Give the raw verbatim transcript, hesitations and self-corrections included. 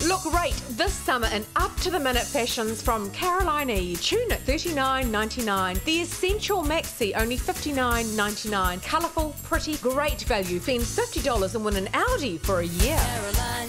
Look great this summer in up-to-the-minute fashions from Caroline E. Tunic, thirty-nine ninety-nine. The Essential Maxi, only fifty-nine ninety-nine. Colourful, pretty, great value. Spend fifty dollars and win an Audi for a year. Caroline.